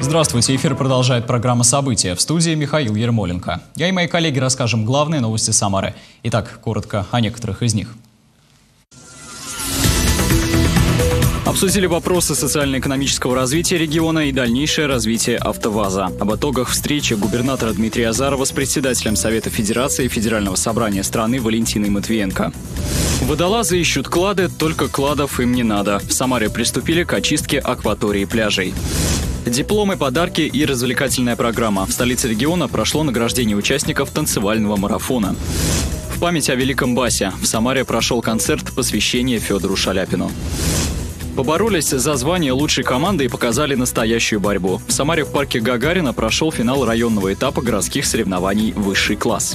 Здравствуйте, эфир продолжает программа «События». В студии Михаил Ермоленко. Я и мои коллеги расскажем главные новости Самары. Итак, коротко о некоторых из них. Обсудили вопросы социально-экономического развития региона и дальнейшее развитие АвтоВАЗа. Об итогах встречи губернатора Дмитрия Азарова с председателем Совета Федерации и Федерального собрания страны Валентиной Матвиенко. Водолазы ищут клады, только кладов им не надо. В Самаре приступили к очистке акватории пляжей. Дипломы, подарки и развлекательная программа. В столице региона прошло награждение участников танцевального марафона. В память о великом Басе в Самаре прошел концерт посвящения Федору Шаляпину. Поборолись за звание лучшей команды и показали настоящую борьбу. В Самаре в парке Гагарина прошел финал районного этапа городских соревнований «Высший класс».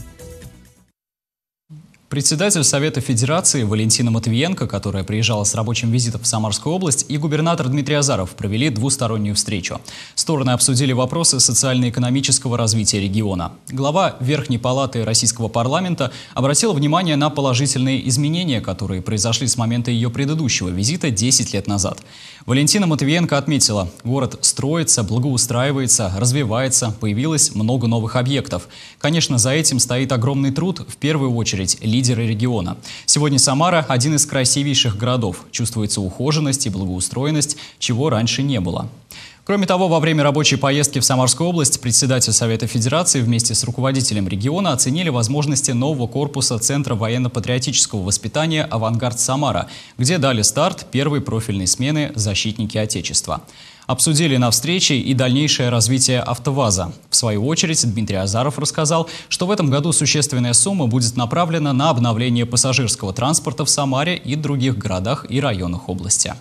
Председатель Совета Федерации Валентина Матвиенко, которая приезжала с рабочим визитом в Самарскую область, и губернатор Дмитрий Азаров провели двустороннюю встречу. Стороны обсудили вопросы социально-экономического развития региона. Глава Верхней палаты Российского парламента обратила внимание на положительные изменения, которые произошли с момента ее предыдущего визита 10 лет назад. Валентина Матвиенко отметила, город строится, благоустраивается, развивается, появилось много новых объектов. Конечно, за этим стоит огромный труд, в первую очередь, лидеры региона. Сегодня Самара – один из красивейших городов. Чувствуется ухоженность и благоустроенность, чего раньше не было. Кроме того, во время рабочей поездки в Самарскую область председатель Совета Федерации вместе с руководителем региона оценили возможности нового корпуса Центра военно-патриотического воспитания «Авангард Самара», где дали старт первой профильной смены «Защитники Отечества». Обсудили на встрече и дальнейшее развитие АвтоВАЗа. В свою очередь Дмитрий Азаров рассказал, что в этом году существенная сумма будет направлена на обновление пассажирского транспорта в Самаре и других городах и районах области.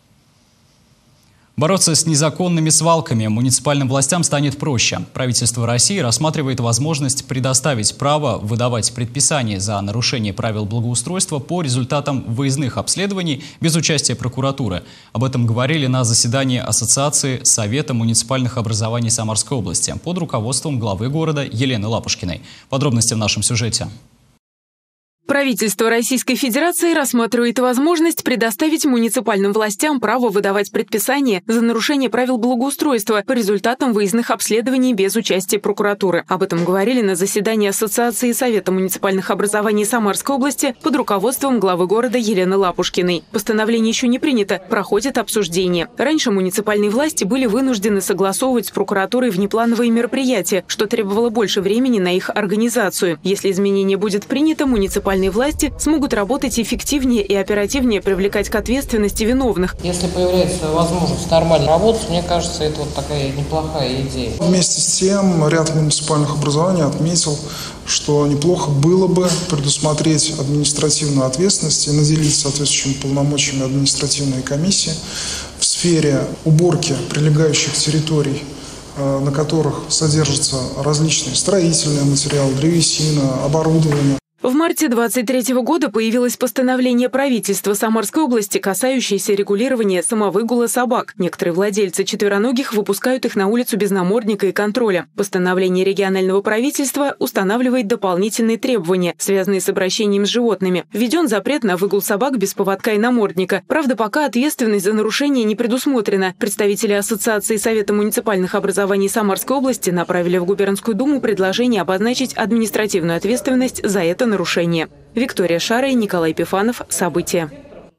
Бороться с незаконными свалками муниципальным властям станет проще. Правительство России рассматривает возможность предоставить право выдавать предписания за нарушение правил благоустройства по результатам выездных обследований без участия прокуратуры. Об этом говорили на заседании Ассоциации Совета муниципальных образований Самарской области под руководством главы города Елены Лапушкиной. Подробности в нашем сюжете. Правительство Российской Федерации рассматривает возможность предоставить муниципальным властям право выдавать предписания за нарушение правил благоустройства по результатам выездных обследований без участия прокуратуры. Об этом говорили на заседании Ассоциации Совета муниципальных образований Самарской области под руководством главы города Елены Лапушкиной. Постановление еще не принято, проходит обсуждение. Раньше муниципальные власти были вынуждены согласовывать с прокуратурой внеплановые мероприятия, что требовало больше времени на их организацию. Если изменение будет принято, муниципальные власти смогут работать эффективнее и оперативнее привлекать к ответственности виновных. Если появляется возможность нормально работать, мне кажется, это вот такая неплохая идея. Вместе с тем, ряд муниципальных образований отметил, что неплохо было бы предусмотреть административную ответственность и наделить соответствующими полномочиями административной комиссии в сфере уборки прилегающих территорий, на которых содержатся различные строительные материалы, древесина, оборудование. В марте 2023 года появилось постановление правительства Самарской области, касающееся регулирования самовыгула собак. Некоторые владельцы четвероногих выпускают их на улицу без намордника и контроля. Постановление регионального правительства устанавливает дополнительные требования, связанные с обращением с животными. Введен запрет на выгул собак без поводка и намордника. Правда, пока ответственность за нарушение не предусмотрена. Представители Ассоциации Совета муниципальных образований Самарской области направили в Губернскую думу предложение обозначить административную ответственность за это нарушение. Виктория Шара и Николай Пифанов. События.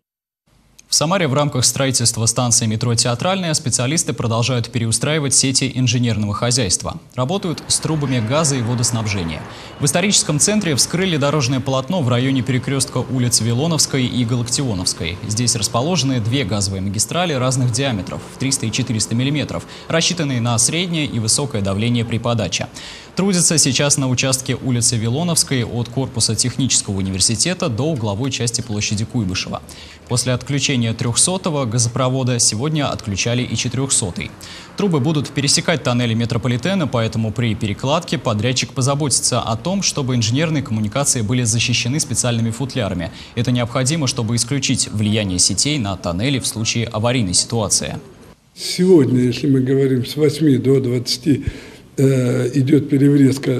В Самаре в рамках строительства станции метро «Театральная» специалисты продолжают переустраивать сети инженерного хозяйства. Работают с трубами газа и водоснабжения. В историческом центре вскрыли дорожное полотно в районе перекрестка улиц Вилоновской и Галактионовской. Здесь расположены две газовые магистрали разных диаметров в 300 и 400 мм, рассчитанные на среднее и высокое давление при подаче. Трудится сейчас на участке улицы Вилоновской от корпуса технического университета до угловой части площади Куйбышева. После отключения 300-го газопровода сегодня отключали и 400-й. Трубы будут пересекать тоннели метрополитена, поэтому при перекладке подрядчик позаботится о том, чтобы инженерные коммуникации были защищены специальными футлярами. Это необходимо, чтобы исключить влияние сетей на тоннели в случае аварийной ситуации. Сегодня, если мы говорим с 8 до 20, идет переврезка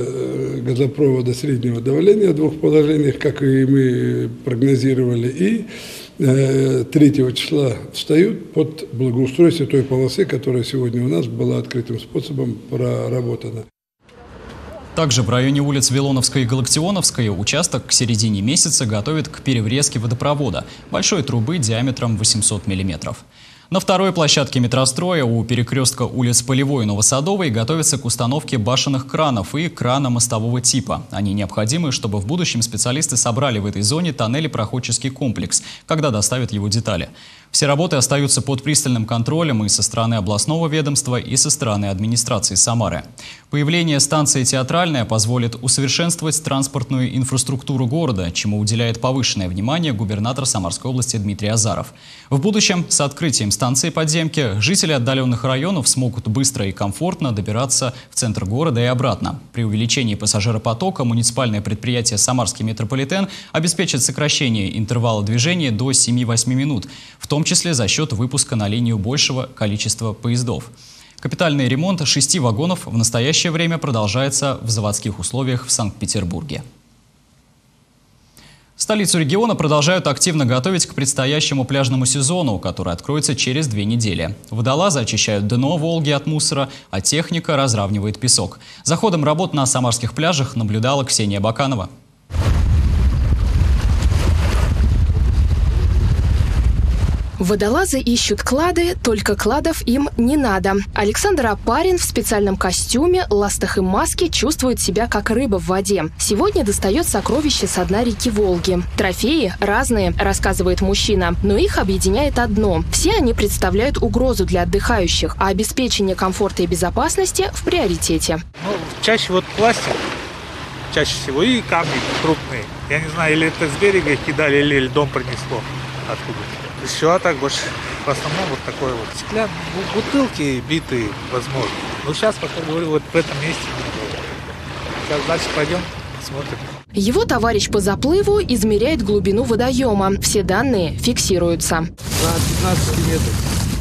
газопровода среднего давления в двух положениях, как и мы прогнозировали, и 3 числа встают под благоустройство той полосы, которая сегодня у нас была открытым способом проработана. Также в районе улиц Вилоновской и Галактионовской участок к середине месяца готовят к переврезке водопровода большой трубы диаметром 800 мм. На второй площадке метростроя у перекрестка улиц Полевой и Новосадовой готовятся к установке башенных кранов и крана мостового типа. Они необходимы, чтобы в будущем специалисты собрали в этой зоне тоннелепроходческий комплекс, когда доставят его детали. Все работы остаются под пристальным контролем и со стороны областного ведомства, и со стороны администрации Самары. Появление станции «Театральная» позволит усовершенствовать транспортную инфраструктуру города, чему уделяет повышенное внимание губернатор Самарской области Дмитрий Азаров. В будущем с открытием станции подземки жители отдаленных районов смогут быстро и комфортно добираться в центр города и обратно. При увеличении пассажиропотока муниципальное предприятие «Самарский метрополитен» обеспечит сокращение интервала движения до 7-8 минут, в том числе за счет выпуска на линию большего количества поездов. Капитальный ремонт 6 вагонов в настоящее время продолжается в заводских условиях в Санкт-Петербурге. Столицу региона продолжают активно готовить к предстоящему пляжному сезону, который откроется через 2 недели. Водолазы очищают дно Волги от мусора, а техника разравнивает песок. За ходом работ на самарских пляжах наблюдала Ксения Баканова. Водолазы ищут клады, только кладов им не надо. Александр Апарин в специальном костюме, ластах и маске чувствует себя как рыба в воде. Сегодня достает сокровища со дна реки Волги. Трофеи разные, рассказывает мужчина, но их объединяет одно. Все они представляют угрозу для отдыхающих, а обеспечение комфорта и безопасности в приоритете. Чаще пластик, чаще всего, и камни крупные. Я не знаю, или это с берега их кидали, или льдом принесло откуда-то. Все, а так больше в основном вот такое вот. Стеклянные бутылки битые, возможно. Но сейчас, пока говорю, вот в этом месте не было. Сейчас дальше пойдем, посмотрим. Его товарищ по заплыву измеряет глубину водоема. Все данные фиксируются. 15 метров.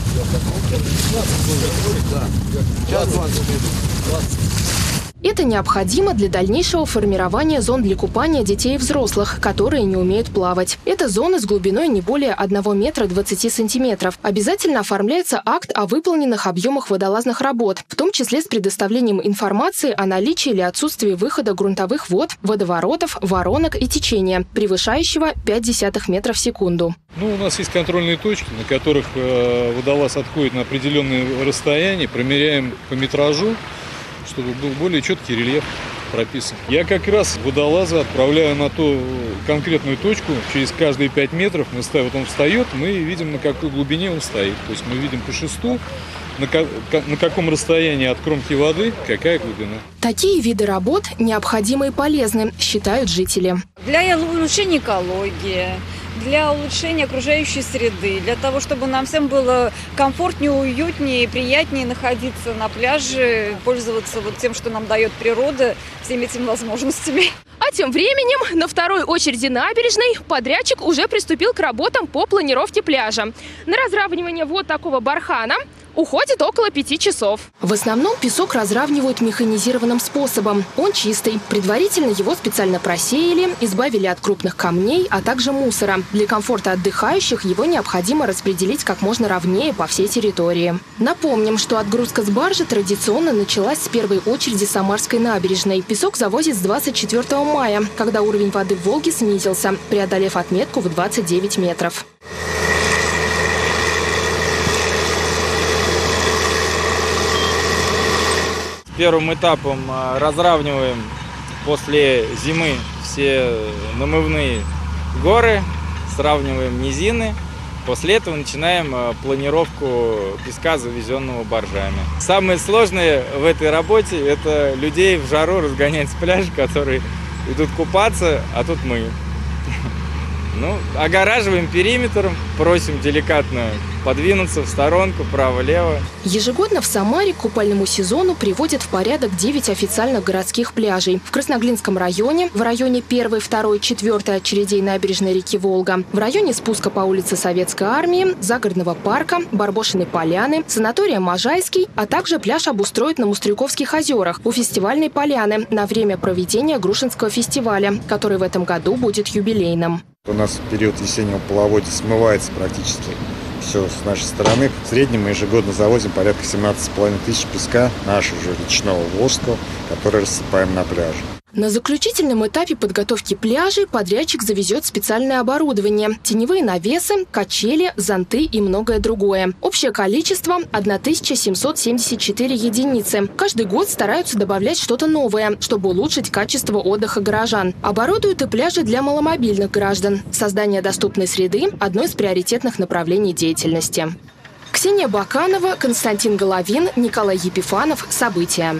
Сейчас 20 метров. Это необходимо для дальнейшего формирования зон для купания детей и взрослых, которые не умеют плавать. Это зоны с глубиной не более 1 метра 20 сантиметров. Обязательно оформляется акт о выполненных объемах водолазных работ, в том числе с предоставлением информации о наличии или отсутствии выхода грунтовых вод, водоворотов, воронок и течения, превышающего 0,5 метра в секунду. У нас есть контрольные точки, на которых водолаз отходит на определенное расстояние, промеряем по метражу, чтобы был более четкий рельеф прописан. Я как раз водолаза отправляю на ту конкретную точку, через каждые 5 метров вот он встает, мы видим, на какой глубине он стоит. То есть мы видим по шесту, на каком расстоянии от кромки воды, какая глубина. Такие виды работ необходимы и полезны, считают жители. Для улучшения экологии, для улучшения окружающей среды, для того, чтобы нам всем было комфортнее, уютнее, приятнее находиться на пляже, пользоваться тем, что нам дает природа, всеми этими возможностями. А тем временем на второй очереди набережной подрядчик уже приступил к работам по планировке пляжа. На разравнивание вот такого бархана уходит около 5 часов. В основном песок разравнивают механизированным способом. Он чистый. Предварительно его специально просеяли, избавили от крупных камней, а также мусора. Для комфорта отдыхающих его необходимо распределить как можно ровнее по всей территории. Напомним, что отгрузка с баржи традиционно началась с первой очереди Самарской набережной. Песок завозят с 24 мая, когда уровень воды в Волге снизился, преодолев отметку в 29 метров. Первым этапом разравниваем после зимы все намывные горы, сравниваем низины. После этого начинаем планировку песка, завезенного баржами. Самое сложное в этой работе – это людей в жару разгонять с пляжа, которые идут купаться, а тут мы. Огораживаем периметром, просим деликатно подвинуться в сторонку, право-лево. Ежегодно в Самаре к купальному сезону приводят в порядок 9 официальных городских пляжей. В Красноглинском районе, в районе 1, 2, 4 очередей набережной реки Волга, в районе спуска по улице Советской армии, Загородного парка, Барбошиной поляны, санатория Можайский, а также пляж обустроят на Мустрюковских озерах у фестивальной поляны на время проведения Грушинского фестиваля, который в этом году будет юбилейным. У нас в период весеннего половодья смывается практически все с нашей стороны. В среднем мы ежегодно завозим порядка 17,5 тысяч песка нашего же речного воска, который рассыпаем на пляже. На заключительном этапе подготовки пляжей подрядчик завезет специальное оборудование, теневые навесы, качели, зонты и многое другое. Общее количество – 1774 единицы. Каждый год стараются добавлять что-то новое, чтобы улучшить качество отдыха горожан. Оборудуют и пляжи для маломобильных граждан. Создание доступной среды – одно из приоритетных направлений деятельности. Ксения Баканова, Константин Головин, Николай Епифанов. События.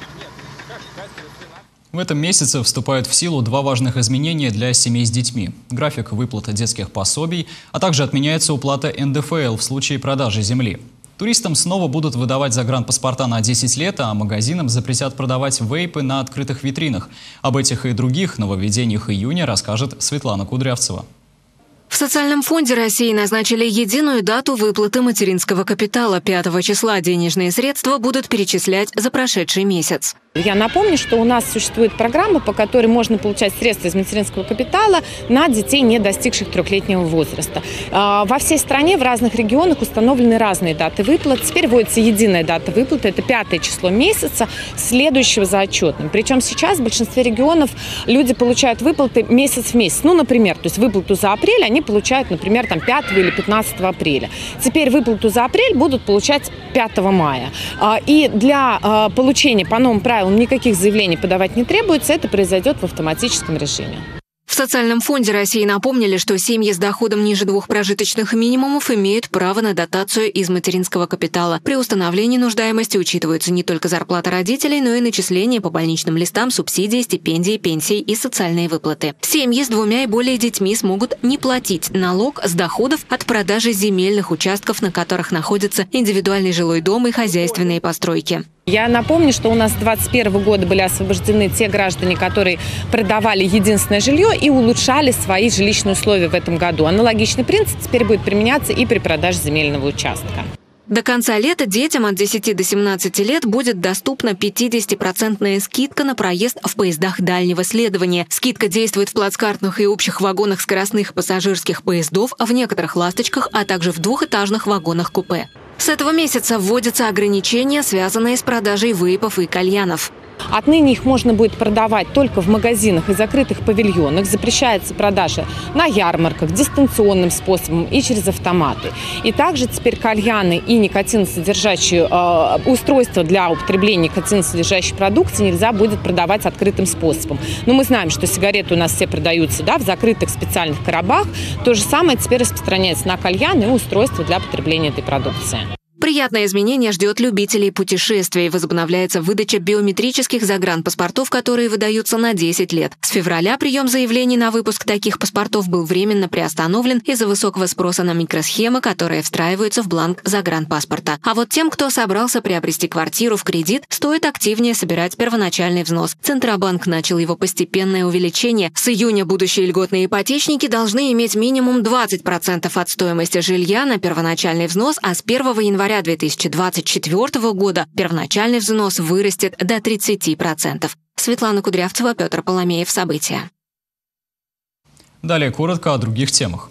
В этом месяце вступают в силу два важных изменения для семей с детьми. График выплаты детских пособий, а также отменяется уплата НДФЛ в случае продажи земли. Туристам снова будут выдавать загранпаспорта на 10 лет, а магазинам запретят продавать вейпы на открытых витринах. Об этих и других нововведениях июня расскажет Светлана Кудрявцева. В Социальном фонде России назначили единую дату выплаты материнского капитала. 5 числа денежные средства будут перечислять за прошедший месяц. Я напомню, что у нас существует программа, по которой можно получать средства из материнского капитала на детей, не достигших 3-летнего возраста. Во всей стране, в разных регионах установлены разные даты выплат. Теперь вводится единая дата выплаты. Это 5 число месяца, следующего за отчетным. Причем сейчас в большинстве регионов люди получают выплаты месяц в месяц. Ну, например, то есть выплату за апрель они получают, например, 5 или 15 апреля. Теперь выплату за апрель будут получать 5 мая. И для получения по новым правилам никаких заявлений подавать не требуется, это произойдет в автоматическом режиме. В Социальном фонде России напомнили, что семьи с доходом ниже 2 прожиточных минимумов имеют право на дотацию из материнского капитала. При установлении нуждаемости учитываются не только зарплата родителей, но и начисления по больничным листам, субсидии, стипендии, пенсии и социальные выплаты. Семьи с 2 и более детьми смогут не платить налог с доходов от продажи земельных участков, на которых находится индивидуальный жилой дом и хозяйственные постройки. Я напомню, что у нас с 2021 года были освобождены те граждане, которые продавали единственное жилье и улучшали свои жилищные условия в этом году. Аналогичный принцип теперь будет применяться и при продаже земельного участка. До конца лета детям от 10 до 17 лет будет доступна 50% скидка на проезд в поездах дальнего следования. Скидка действует в плацкартных и общих вагонах скоростных пассажирских поездов, в некоторых «Ласточках», а также в двухэтажных вагонах-купе. С этого месяца вводятся ограничения, связанные с продажей вейпов и кальянов. Отныне их можно будет продавать только в магазинах и закрытых павильонах. Запрещается продажа на ярмарках, дистанционным способом и через автоматы. И также теперь кальяны и никотиносодержащие устройства для употребления никотиносодержащей продукции нельзя будет продавать открытым способом. Но мы знаем, что сигареты у нас все продаются в закрытых специальных коробах. То же самое теперь распространяется на кальяны и устройства для потребления этой продукции. Приятное изменение ждет любителей путешествий. Возобновляется выдача биометрических загранпаспортов, которые выдаются на 10 лет. С февраля прием заявлений на выпуск таких паспортов был временно приостановлен из-за высокого спроса на микросхемы, которые встраиваются в бланк загранпаспорта. А вот тем, кто собрался приобрести квартиру в кредит, стоит активнее собирать первоначальный взнос. Центробанк начал его постепенное увеличение. С июня будущие льготные ипотечники должны иметь минимум 20% от стоимости жилья на первоначальный взнос, а с 1 января 2024 года первоначальный взнос вырастет до 30%. Светлана Кудрявцева, Петр Поломеев. События. Далее коротко о других темах.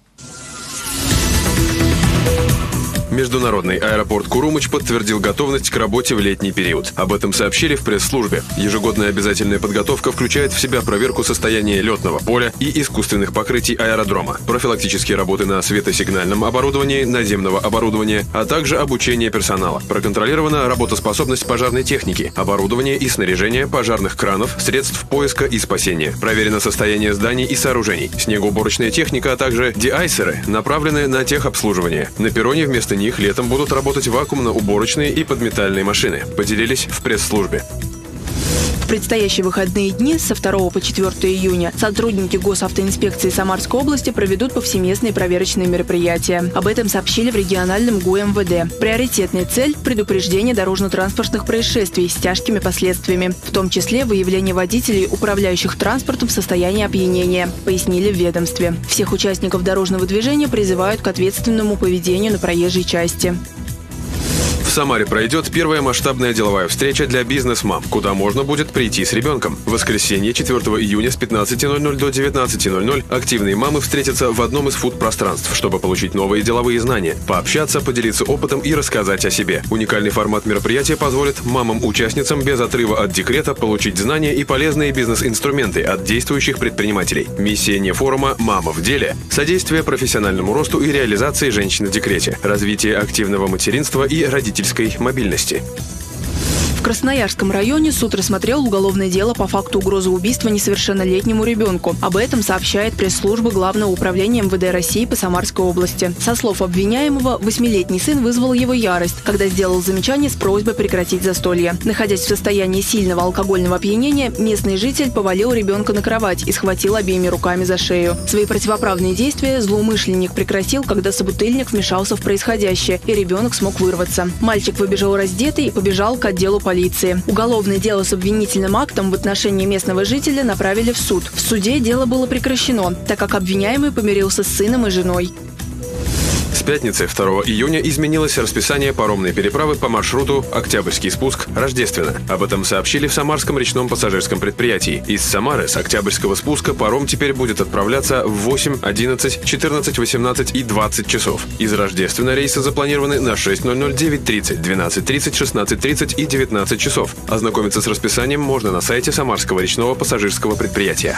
Международный аэропорт Курумыч подтвердил готовность к работе в летний период. Об этом сообщили в пресс-службе. Ежегодная обязательная подготовка включает в себя проверку состояния летного поля и искусственных покрытий аэродрома, профилактические работы на светосигнальном оборудовании, наземного оборудования, а также обучение персонала. Проконтролирована работоспособность пожарной техники, оборудования и снаряжения, пожарных кранов, средств поиска и спасения. Проверено состояние зданий и сооружений. Снегоуборочная техника, а также деайсеры направлены на техобслуживание. На перроне вместо них летом будут работать вакуумно-уборочные и подметальные машины, поделились в пресс-службе. В предстоящие выходные дни со 2 по 4 июня сотрудники госавтоинспекции Самарской области проведут повсеместные проверочные мероприятия. Об этом сообщили в региональном ГУМВД. Приоритетная цель – предупреждение дорожно-транспортных происшествий с тяжкими последствиями, в том числе выявление водителей, управляющих транспортом в состоянии опьянения, пояснили в ведомстве. Всех участников дорожного движения призывают к ответственному поведению на проезжей части. В Самаре пройдет первая масштабная деловая встреча для бизнес-мам, куда можно будет прийти с ребенком. В воскресенье 4 июня с 15:00 до 19:00 активные мамы встретятся в одном из фуд-пространств, чтобы получить новые деловые знания, пообщаться, поделиться опытом и рассказать о себе. Уникальный формат мероприятия позволит мамам-участницам без отрыва от декрета получить знания и полезные бизнес-инструменты от действующих предпринимателей. Миссия не форума «Мама в деле» – содействие профессиональному росту и реализации женщин в декрете, развитие активного материнства и родительской мобильности. В Красноярском районе суд рассмотрел уголовное дело по факту угрозы убийства несовершеннолетнему ребенку. Об этом сообщает пресс-служба Главного управления МВД России по Самарской области. Со слов обвиняемого, 8-летний сын вызвал его ярость, когда сделал замечание с просьбой прекратить застолье. Находясь в состоянии сильного алкогольного опьянения, местный житель повалил ребенка на кровать и схватил обеими руками за шею. Свои противоправные действия злоумышленник прекратил, когда собутыльник вмешался в происходящее, и ребенок смог вырваться. Мальчик выбежал раздетый и побежал к отделу полиции. Уголовное дело с обвинительным актом в отношении местного жителя направили в суд. В суде дело было прекращено, так как обвиняемый помирился с сыном и женой. С пятницы 2 июня изменилось расписание паромной переправы по маршруту Октябрьский спуск – Рождественно. Об этом сообщили в Самарском речном пассажирском предприятии. Из Самары с Октябрьского спуска паром теперь будет отправляться в 8, 11, 14, 18 и 20 часов. Из Рождественно рейсы запланированы на 6:00, 9:30, 12:30, 16:30 и 19 часов. Ознакомиться с расписанием можно на сайте Самарского речного пассажирского предприятия.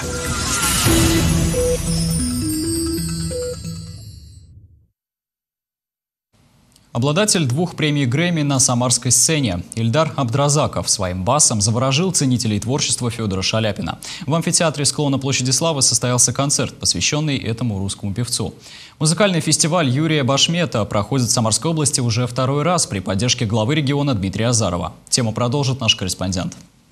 Обладатель 2 премий Грэмми на самарской сцене Ильдар Абдразаков своим басом заворожил ценителей творчества Федора Шаляпина. В амфитеатре склона Площади Славы состоялся концерт, посвященный этому русскому певцу. Музыкальный фестиваль Юрия Башмета проходит в Самарской области уже 2-й раз при поддержке главы региона Дмитрия Азарова. Тему продолжит наш корреспондент.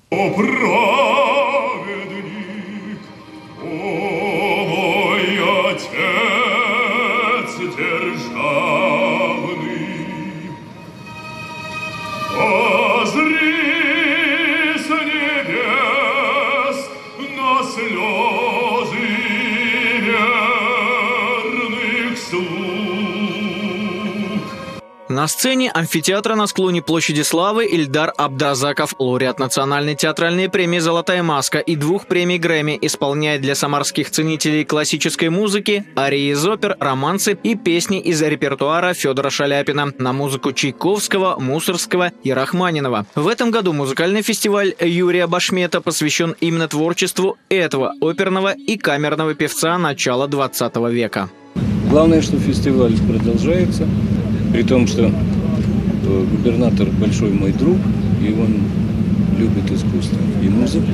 На сцене амфитеатра на склоне Площади Славы Ильдар Абдразаков, лауреат национальной театральной премии «Золотая маска» и 2 премий Грэмми, исполняет для самарских ценителей классической музыки арии из опер, романсы и песни из репертуара Федора Шаляпина на музыку Чайковского, Мусоргского и Рахманинова. В этом году музыкальный фестиваль Юрия Башмета посвящен именно творчеству этого оперного и камерного певца начала 20 века. Главное, что фестиваль продолжается. При том, что губернатор большой мой друг, и он любит искусство и музыку.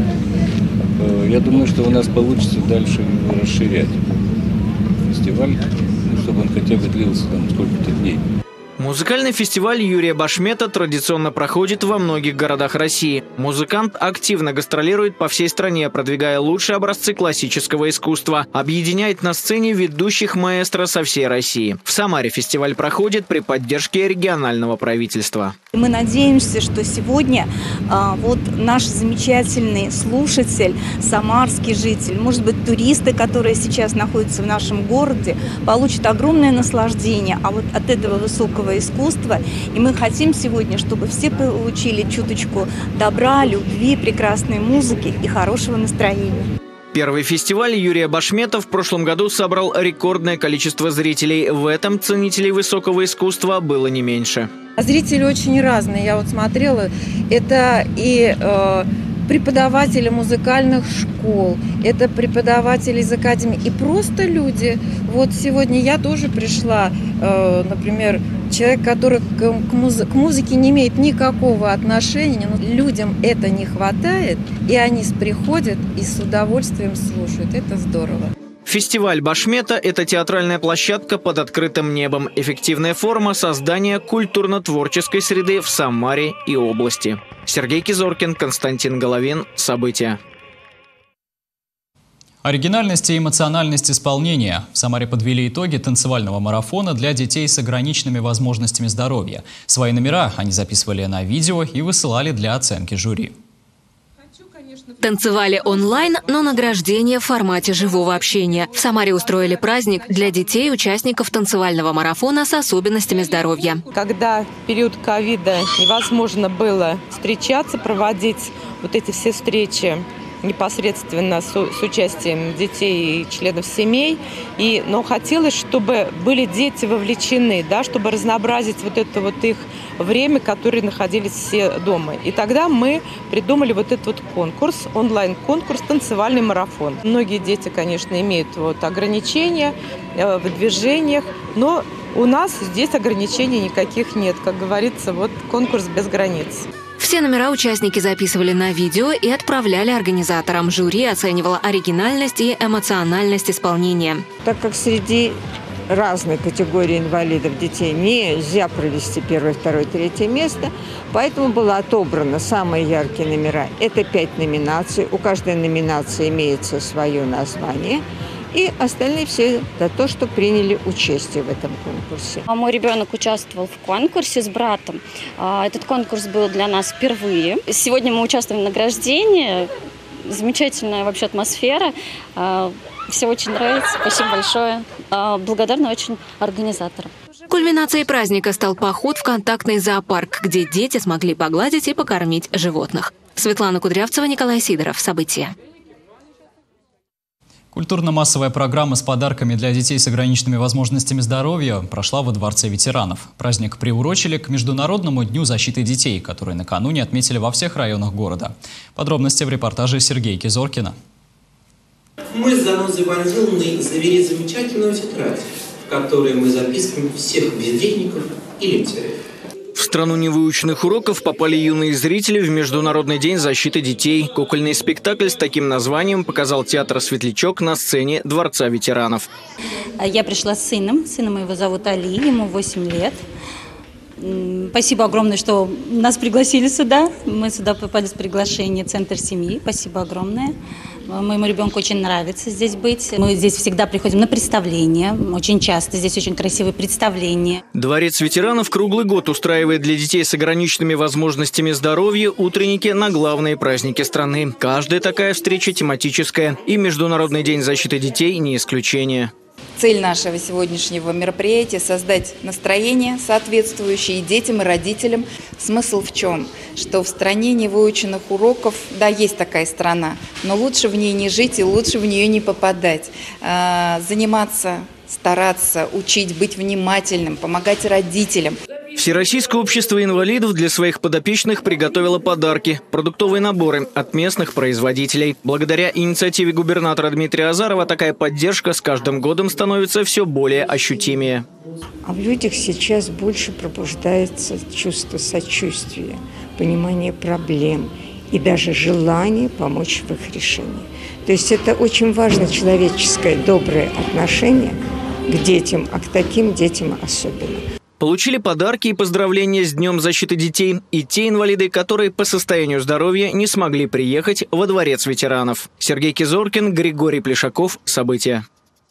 Я думаю, что у нас получится дальше его расширять. Фестиваль, чтобы он хотя бы длился там сколько-то дней. Музыкальный фестиваль Юрия Башмета традиционно проходит во многих городах России. Музыкант активно гастролирует по всей стране, продвигая лучшие образцы классического искусства. Объединяет на сцене ведущих маэстро со всей России. В Самаре фестиваль проходит при поддержке регионального правительства. Мы надеемся, что сегодня наш замечательный слушатель, самарский житель, может быть, туристы, которые сейчас находятся в нашем городе, получат огромное наслаждение от этого высокого искусства. И мы хотим сегодня, чтобы все получили чуточку добра, любви, прекрасной музыки и хорошего настроения. Первый фестиваль Юрия Башмета в прошлом году собрал рекордное количество зрителей. В этом ценителей высокого искусства было не меньше. Зрители очень разные. Я смотрела, это и преподаватели музыкальных школ, это преподаватели из академии и просто люди. Вот сегодня я тоже пришла, например, человек, который к музыке не имеет никакого отношения, но людям это не хватает, и они приходят и с удовольствием слушают. Это здорово. Фестиваль Башмета – это театральная площадка под открытым небом, эффективная форма создания культурно-творческой среды в Самаре и области. Сергей Кизоркин, Константин Головин. События. Оригинальность и эмоциональность исполнения. В Самаре подвели итоги танцевального марафона для детей с ограниченными возможностями здоровья. Свои номера они записывали на видео и высылали для оценки жюри. Танцевали онлайн, но награждение в формате живого общения. В Самаре устроили праздник для детей, участников танцевального марафона с особенностями здоровья. Когда в период ковида невозможно было встречаться, проводить вот эти все встречи непосредственно с участием детей и членов семей. Но хотелось, чтобы были дети вовлечены, да, чтобы разнообразить вот это вот их время, которые находились все дома. И тогда мы придумали вот этот вот конкурс, онлайн-конкурс «Танцевальный марафон». Многие дети, конечно, имеют вот ограничения в движениях, но у нас здесь ограничений никаких нет. Как говорится, вот конкурс без границ. Все номера участники записывали на видео и отправляли организаторам. Жюри оценивало оригинальность и эмоциональность исполнения. Так как среди разной категории инвалидов детей нельзя провести 1, 2, 3 место, поэтому было отобрано самые яркие номера. Это 5 номинаций. У каждой номинации имеется свое название. И остальные все за то, что приняли участие в этом конкурсе. Мой ребенок участвовал в конкурсе с братом. Этот конкурс был для нас впервые. Сегодня мы участвуем в награждении. Замечательная вообще атмосфера. Все очень нравится. Спасибо большое. Благодарна очень организаторам. Кульминацией праздника стал поход в контактный зоопарк, где дети смогли погладить и покормить животных. Светлана Кудрявцева, Николай Сидоров. События. Культурно-массовая программа с подарками для детей с ограниченными возможностями здоровья прошла во Дворце ветеранов. Праздник приурочили к Международному дню защиты детей, который накануне отметили во всех районах города. Подробности в репортаже Сергея Кизоркина. Мы с Занозой Ванзиловной завели замечательную тетрадь, в которой мы записываем всех бездельников и лентяев. В страну невыученных уроков попали юные зрители в Международный день защиты детей. Кукольный спектакль с таким названием показал театр «Светлячок» на сцене Дворца ветеранов. Я пришла с сыном. Сына моего зовут Али, ему 8 лет. Спасибо огромное, что нас пригласили сюда. Мы сюда попали с приглашения «Центр семьи». Спасибо огромное. Моему ребенку очень нравится здесь быть. Мы здесь всегда приходим на представления. Очень часто здесь очень красивые представления. Дворец ветеранов круглый год устраивает для детей с ограниченными возможностями здоровья утренники на главные праздники страны. Каждая такая встреча тематическая. И Международный день защиты детей не исключение. Цель нашего сегодняшнего мероприятия – создать настроение, соответствующее и детям, и родителям. Смысл в чем? Что в стране невыученных уроков, да, есть такая страна, но лучше в ней не жить и лучше в нее не попадать. Заниматься, стараться, учить, быть внимательным, помогать родителям. Всероссийское общество инвалидов для своих подопечных приготовило подарки – продуктовые наборы от местных производителей. Благодаря инициативе губернатора Дмитрия Азарова такая поддержка с каждым годом становится все более ощутимее. А в людях сейчас больше пробуждается чувство сочувствия, понимание проблем и даже желание помочь в их решении. То есть это очень важно человеческое, доброе отношение к детям, а к таким детям особенно. Получили подарки и поздравления с Днем защиты детей и те инвалиды, которые по состоянию здоровья не смогли приехать во Дворец ветеранов. Сергей Кизоркин, Григорий Плешаков. События.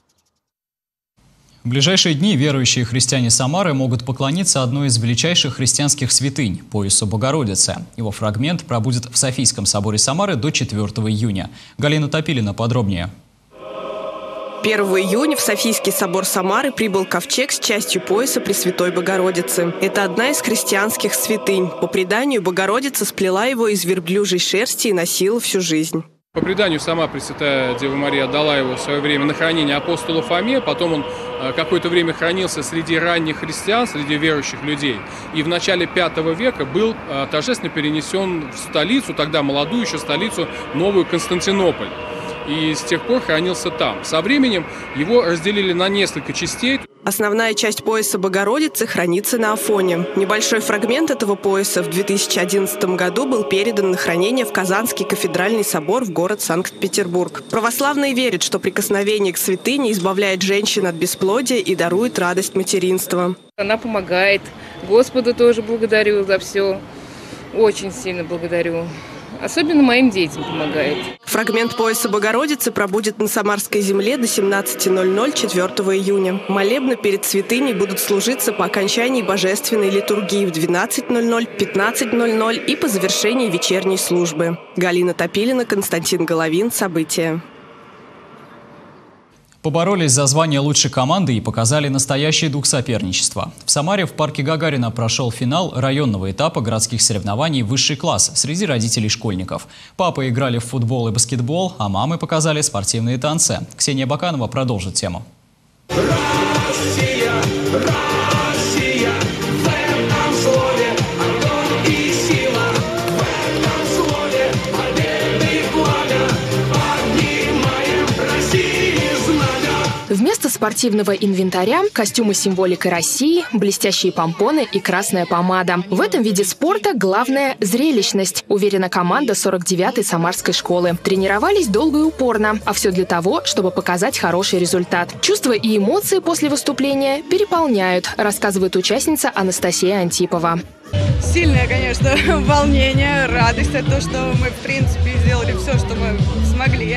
В ближайшие дни верующие христиане Самары могут поклониться одной из величайших христианских святынь – поясу Богородицы. Его фрагмент пробудет в Софийском соборе Самары до 4 июня. Галина Топилина подробнее. 1 июня в Софийский собор Самары прибыл ковчег с частью пояса Пресвятой Богородицы. Это одна из христианских святынь. По преданию, Богородица сплела его из верблюжьей шерсти и носила всю жизнь. По преданию, сама Пресвятая Дева Мария отдала его в свое время на хранение апостолу Фоме, потом он какое-то время хранился среди ранних христиан, среди верующих людей. И в начале V века был торжественно перенесен в столицу, тогда молодую еще столицу, Новую Константинополь. И с тех пор хранился там. Со временем его разделили на несколько частей. Основная часть пояса Богородицы хранится на Афоне. Небольшой фрагмент этого пояса в 2011 году был передан на хранение в Казанский кафедральный собор в город Санкт-Петербург. Православные верят, что прикосновение к святыне избавляет женщин от бесплодия и дарует радость материнства. Она помогает. Господу тоже благодарю за все. Очень сильно благодарю. Особенно моим детям помогает. Фрагмент пояса Богородицы пробудет на Самарской земле до 17:00 4 июня. Молебны перед святыней будут служиться по окончании божественной литургии в 12:00, 15:00 и по завершении вечерней службы. Галина Топилина, Константин Головин. События. Поборолись за звание лучшей команды и показали настоящий дух соперничества. В Самаре в парке Гагарина прошел финал районного этапа городских соревнований «Высший класс» среди родителей школьников. Папы играли в футбол и баскетбол, а мамы показали спортивные танцы. Ксения Баканова продолжит тему. Россия, Россия, в этом слове огонь и сила, в этом слове победы и пламя, поднимаем России знамя. Вместо спортивного инвентаря – костюмы с символикой России, блестящие помпоны и красная помада. В этом виде спорта главное – зрелищность, уверена команда 49-й Самарской школы. Тренировались долго и упорно, а все для того, чтобы показать хороший результат. Чувства и эмоции после выступления переполняют, рассказывает участница Анастасия Антипова. Сильное, конечно, волнение, радость от того, что мы, в принципе, сделали все, что мы смогли.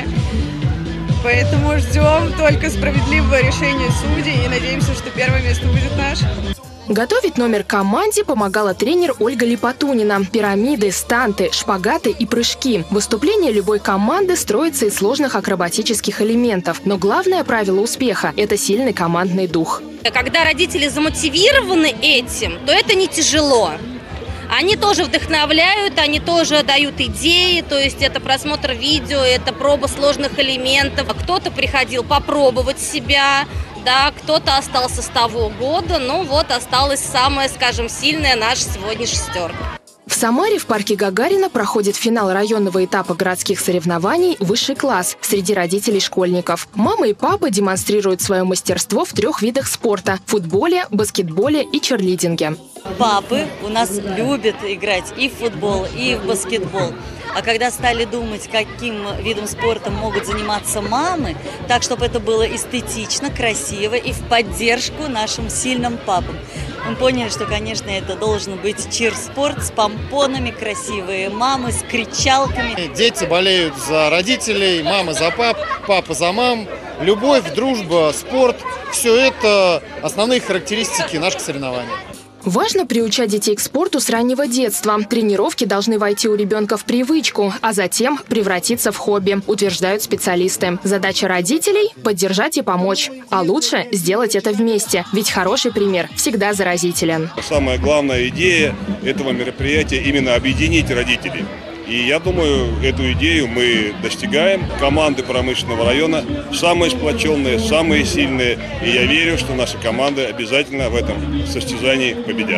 Поэтому ждем только справедливого решения судей и надеемся, что первое место будет наше. Готовить номер команде помогала тренер Ольга Липатунина. Пирамиды, станты, шпагаты и прыжки. Выступление любой команды строится из сложных акробатических элементов. Но главное правило успеха – это сильный командный дух. Когда родители замотивированы этим, то это не тяжело. Они тоже вдохновляют, они тоже дают идеи, то есть это просмотр видео, это проба сложных элементов. Кто-то приходил попробовать себя, да, кто-то остался с того года, ну вот осталась самая, скажем, сильная наша сегодня шестерка. В Самаре в парке Гагарина проходит финал районного этапа городских соревнований «Высший класс» среди родителей школьников. Мама и папа демонстрируют свое мастерство в 3 видах спорта – футболе, баскетболе и черлидинге. Папы у нас любят играть и в футбол, и в баскетбол. А когда стали думать, каким видом спорта могут заниматься мамы, так, чтобы это было эстетично, красиво и в поддержку нашим сильным папам, мы поняли, что, конечно, это должен быть чир-спорт с помпонами, красивые мамы, с кричалками. Дети болеют за родителей, мамы за пап, папа за мам. Любовь, дружба, спорт – все это основные характеристики наших соревнований. Важно приучать детей к спорту с раннего детства. Тренировки должны войти у ребенка в привычку, а затем превратиться в хобби, утверждают специалисты. Задача родителей – поддержать и помочь. А лучше сделать это вместе, ведь хороший пример всегда заразителен. Самая главная идея этого мероприятия – именно объединить родителей. И я думаю, эту идею мы достигаем. Команды промышленного района самые сплоченные, самые сильные. И я верю, что наши команды обязательно в этом состязании победят.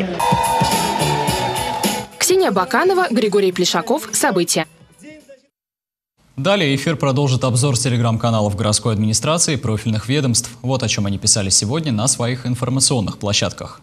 Ксения Баканова, Григорий Плешаков. События. Далее эфир продолжит обзор телеграм-каналов городской администрации и профильных ведомств. Вот о чем они писали сегодня на своих информационных площадках.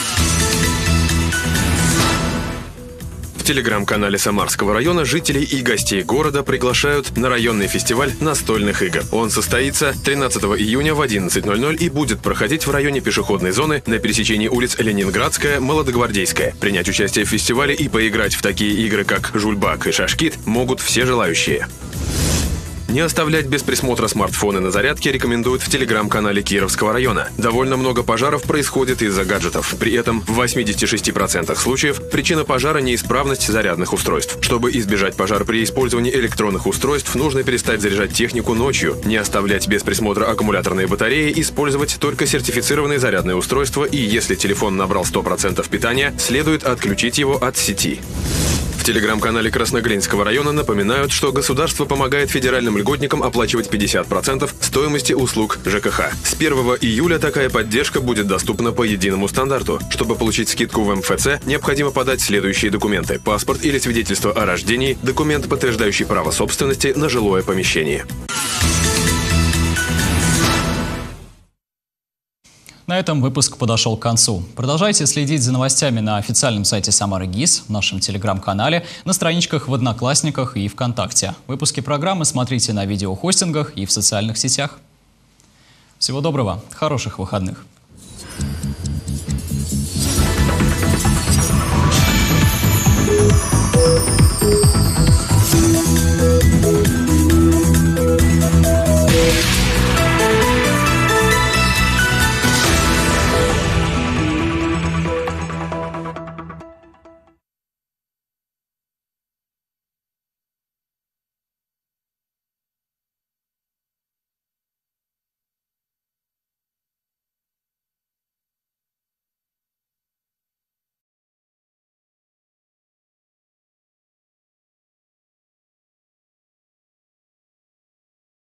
В телеграм-канале Самарского района жителей и гостей города приглашают на районный фестиваль настольных игр. Он состоится 13 июня в 11:00 и будет проходить в районе пешеходной зоны на пересечении улиц Ленинградская, Молодогвардейская. Принять участие в фестивале и поиграть в такие игры, как жульбак и шашкит, могут все желающие. Не оставлять без присмотра смартфоны на зарядке рекомендуют в телеграм-канале Кировского района. Довольно много пожаров происходит из-за гаджетов. При этом в 86% случаев причина пожара – неисправность зарядных устройств. Чтобы избежать пожара при использовании электронных устройств, нужно перестать заряжать технику ночью, не оставлять без присмотра аккумуляторные батареи, использовать только сертифицированные зарядные устройства и, если телефон набрал 100% питания, следует отключить его от сети. В телеграм-канале Красноглинского района напоминают, что государство помогает федеральным льготникам оплачивать 50% стоимости услуг ЖКХ. С 1 июля такая поддержка будет доступна по единому стандарту. Чтобы получить скидку в МФЦ, необходимо подать следующие документы: паспорт или свидетельство о рождении, документ, подтверждающий право собственности на жилое помещение. На этом выпуск подошел к концу. Продолжайте следить за новостями на официальном сайте Самары ГИС, в нашем телеграм-канале, на страничках в Одноклассниках и ВКонтакте. Выпуски программы смотрите на видеохостингах и в социальных сетях. Всего доброго, хороших выходных.